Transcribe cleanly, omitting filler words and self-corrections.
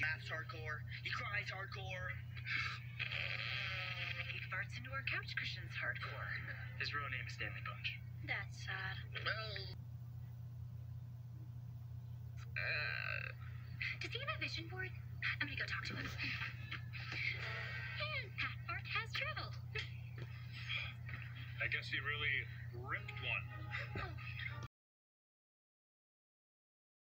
He laughs hardcore. He cries hardcore. He farts into our couch cushions hardcore. His real name is Stanley Punch. That's sad. Well... Does he have a vision board? I'm gonna go talk to him. And Pat Fart has traveled. I guess he really ripped one. Oh,